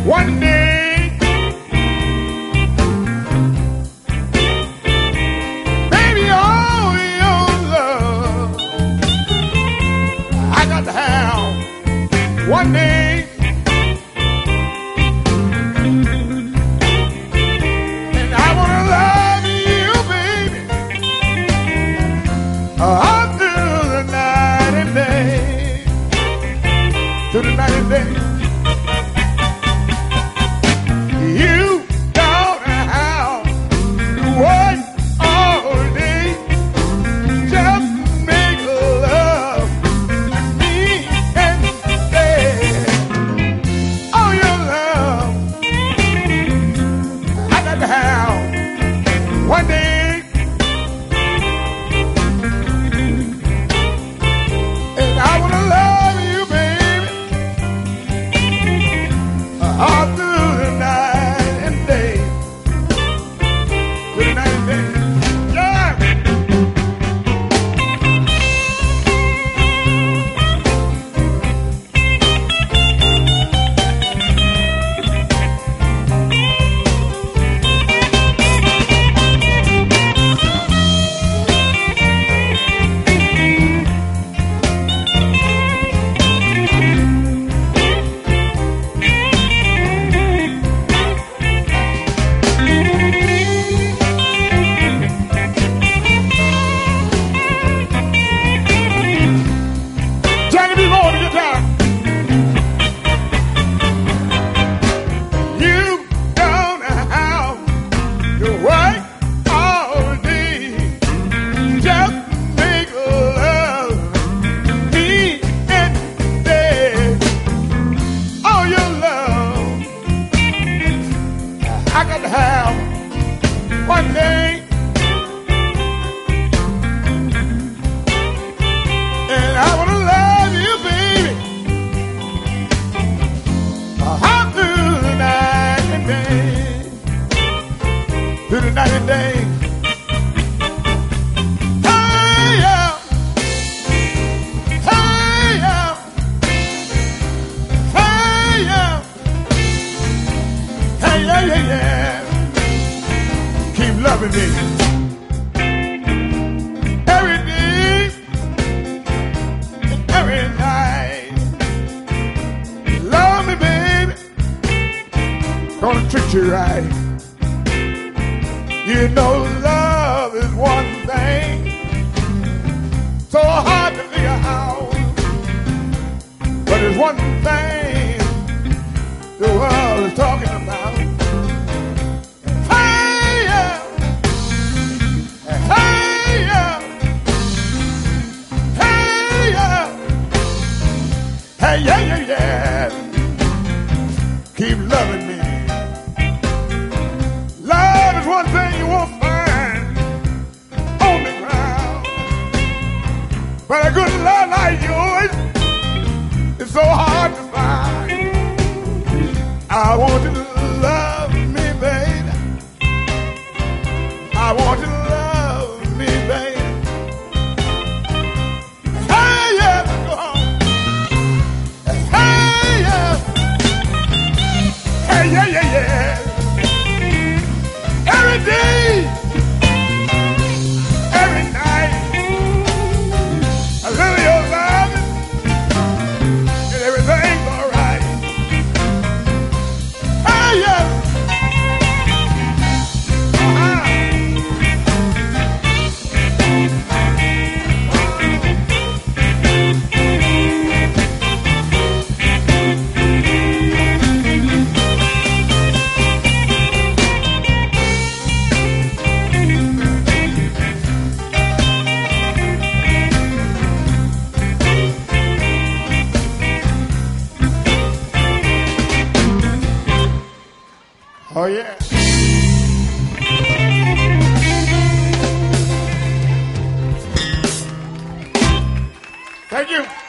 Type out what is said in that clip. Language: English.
One day, baby, all your love I got to have. One day, and I want to love you, baby, all through the night and day, through the night and day. You don't have to wait all day just to make love to me and stay. Oh, your love I got to have one day, and I want to love you, baby, all through the night. I got to have one day, and I want to love you, baby, all through the night and day, through the night and day. Hey, yeah. Hey, yeah. Hey, yeah. Hey, yeah, yeah, yeah. Keep loving me every day and every night. Love me, baby, gonna treat you right. You know love is one thing so hard to figure out, but it's one thing the world is talking about. Hey, yeah. Hey, yeah. Hey, yeah. Hey, yeah, yeah, yeah. Keep loving me. Love is one thing you won't find on the ground, but a good love like yours is so hard to find. I want you to love me, baby. I want you to love me, baby. Hey, yeah, go on. Hey, yeah. Hey, yeah, yeah, yeah. Every day, every night, I live your love, and everything's all right. Hey, yeah. Oh, yeah. Thank you.